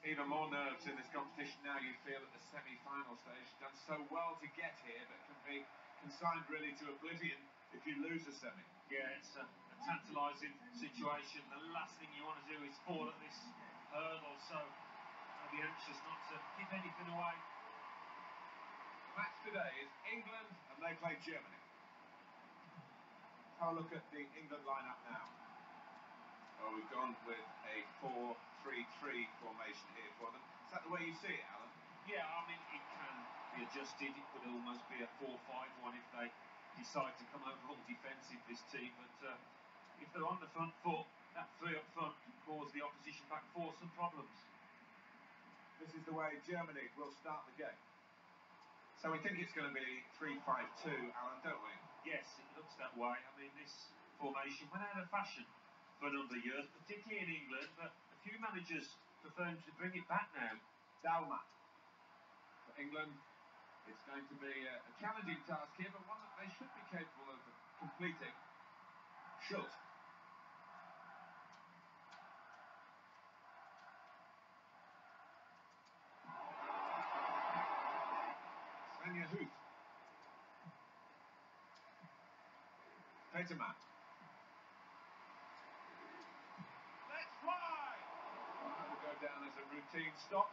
Even more nerves in this competition now, you feel, at the semi-final stage. Done so well to get here, but can be consigned really to oblivion if you lose a semi. Yeah, it's a tantalising situation. The last thing you want to do is fall at this hurdle, so I'll be anxious not to give anything away. The match today is England, and they play Germany. Let's have a look at the England lineup now. Well, we've gone with a 4-3-3 formation here for them. Is that the way you see it, Alan? Yeah, I mean, it can be adjusted. It could almost be a 4-5-1 if they decide to come over all defensive, this team. But if they're on the front foot, that three up front can cause the opposition back four some problems. This is the way Germany will start the game. So we think it's going to be 3-5-2, Alan, don't we? Yes, it looks that way. I mean, this formation went out of fashion for a number of years, particularly in England, but a few managers prefer to bring it back now. Dalma. For England, it's going to be a challenging task here, but one that they should be capable of completing. Schultz. Svenja Huth. Peterman. Let's fly! That will go down as a routine stop.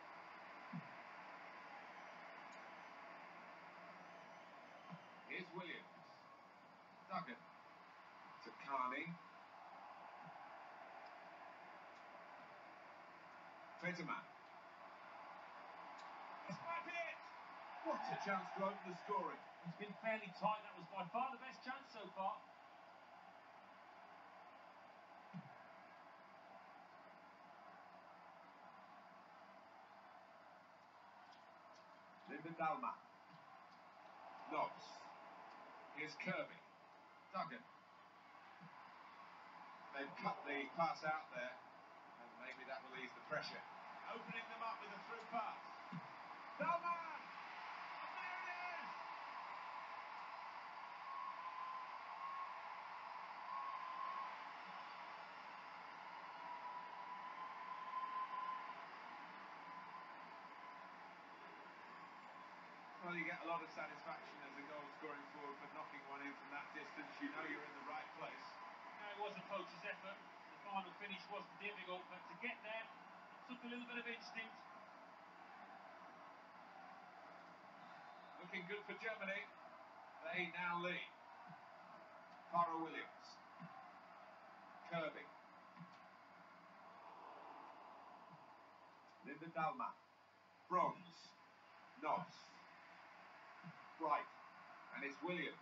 Here's Williams. Duggan. To Carney. Peterman. This might be it! What a chance to open the scoring. It's been fairly tight. That was by far the best chance so far. Linda Dalma. Knobs. Here's Kirby. Duggan. They've cut the pass out there, and maybe that will ease the pressure. Opening them up with a through pass. Dalma! And there it is! Well, you get a lot of satisfaction as a goal scoring forward for knocking one in from that distance. You know you're in the right place. No, it was a poacher's effort. The final finish wasn't difficult, but to get there, it took a little bit of instinct. Looking good for Germany. They now lead. Farrell Williams. Kirby. Linda Dalma. Bronze. Knobs. Bright. And it's Williams.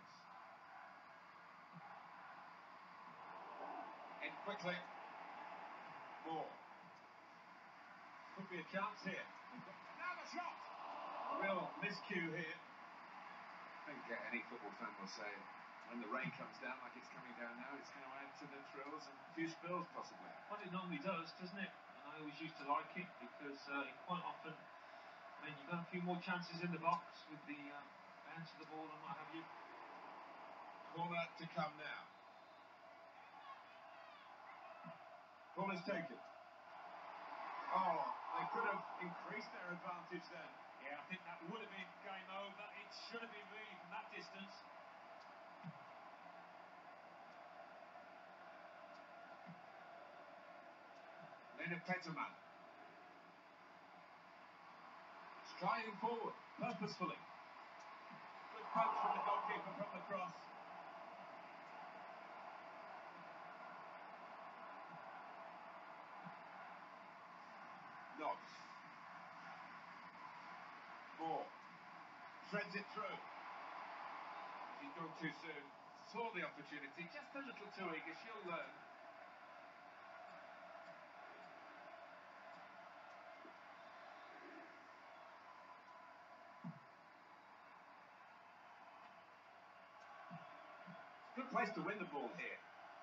In quickly. Moore. Could be a chance here. Now the shot! A real miscue here. I think any football fan will say when the rain comes down like it's coming down now, it's going to add to the thrills and a few spills possibly. Well, it normally does, doesn't it? And I always used to like it because it quite often, I mean, you've got a few more chances in the box with the bounce of the ball and what have you. Corner to come now. Corner's taken. Oh, they could have increased their advantage then. Yeah, I think that would have been game over. It should have been really from that distance. Lena Peterman. Striding forward, purposefully. Good punch from the goalkeeper from the cross. Knobs. Moore. Threads it through. She's gone too soon. Saw the opportunity, just a little too eager. She'll learn. Good place to win the ball here.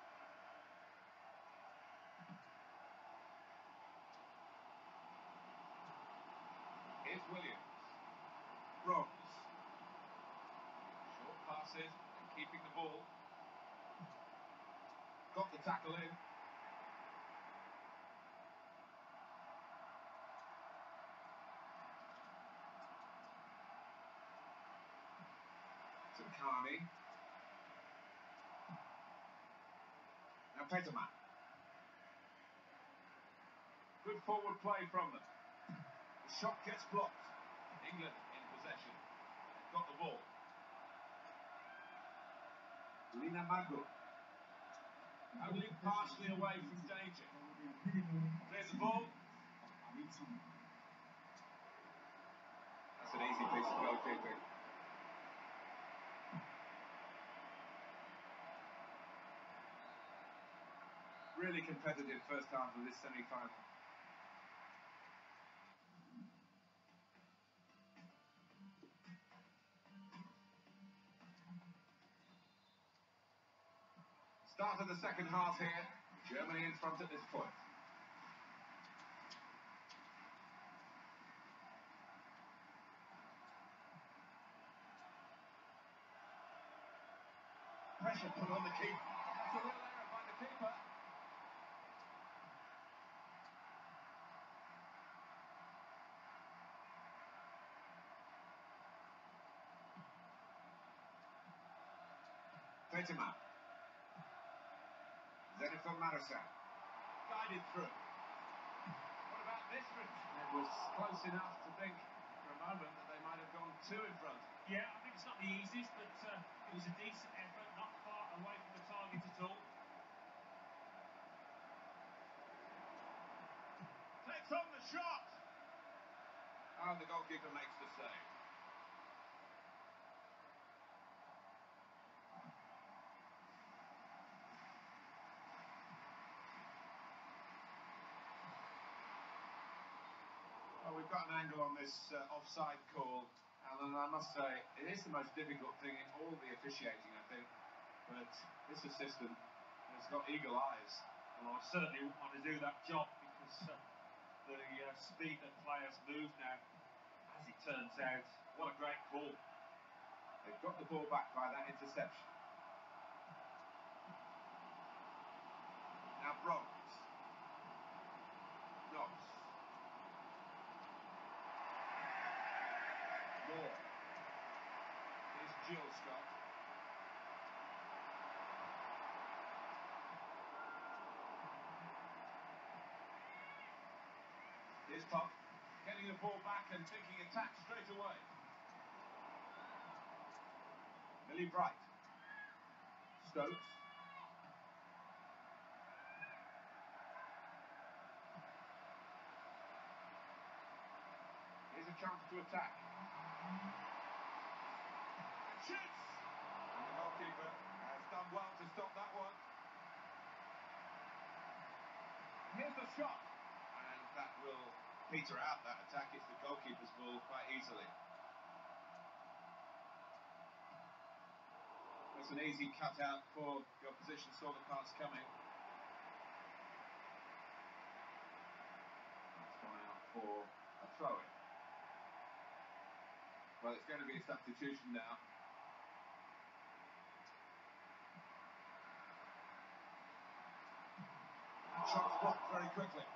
Here's Williams. Bronze. Short passes and keeping the ball. Got the tackle in. Carney. Now Peterman. Good forward play from them. The shot gets blocked. England in possession. They've got the ball. Lina Magu. Only partially away from danger. Clears the ball. That's an easy piece of goalkeeping. Really competitive first half of this semi-final. Start of the second half here. Germany in front at this point. Pressure put on the keeper. That's a real error by the keeper. Peterman. Zenifon Marasa. Guided through. What about this, Rich? It was close enough to think for a moment that they might have gone two in front. Yeah, I think it's not the easiest, but it was a decent effort, not far away from the target at all. Takes on the shot! Oh, the goalkeeper makes the save. Well, we've got an angle on this offside call, and I must say, it is the most difficult thing in all the officiating, I think. But this assistant has got eagle eyes. Well, I certainly wouldn't want to do that job because the speed that players move now, as it turns out, what a great call. They've got the ball back by that interception. Now Bronx. Knox. Moore. Here's Jill Scott. Here's Pop. Getting the ball back and thinking attack straight away. Millie Bright. Stokes. Here's a chance to attack. And shoots! And the goalkeeper has done well to stop that one. Here's the shot. And that will peter out that attack. It's the goalkeeper's ball quite easily. It's an easy cutout for the opposition, saw the pass coming. That's gone out for a throw-in. Well, it's going to be a substitution now. And shot's blocked very quickly.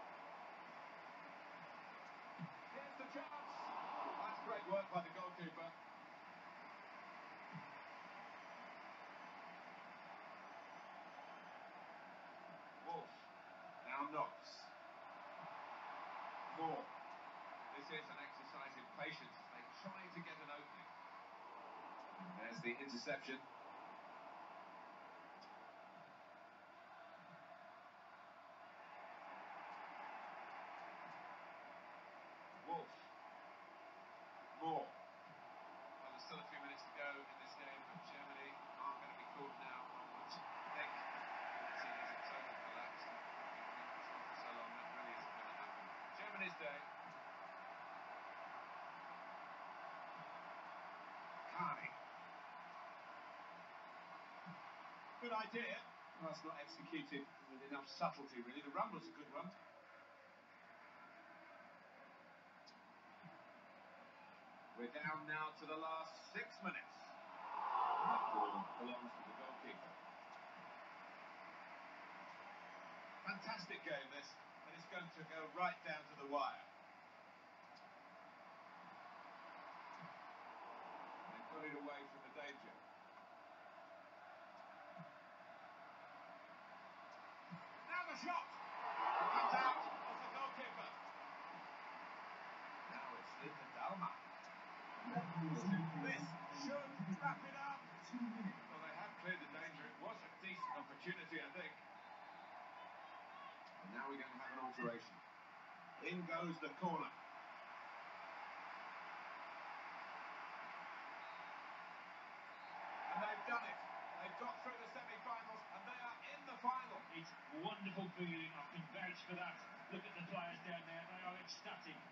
Here's the chance. That's great work by the goalkeeper. Wolf. Now Knox. Moore. This is an exercise in patience. They try to get an opening. There's the interception. Wolf. Moore. Well, there's still a few minutes to go in this game, but Germany aren't going to be caught now. One would think, unless it is a total collapse. It's not for so long, that really isn't going to happen. Germany's day. Carney. Good idea. Well, it's not executed with enough subtlety, really. The run was a good one. We're down now to the last 6 minutes. That ball belongs to the goalkeeper. Fantastic game, this, and it's going to go right down to the wire. They've got it away from the danger. Well, they have cleared the danger. It was a decent opportunity, I think. And now we're going to have an alteration. In goes the corner. And they've done it. They've got through the semi-finals, and they are in the final. It's a wonderful feeling. I can vouch for that. Look at the players down there. They are ecstatic.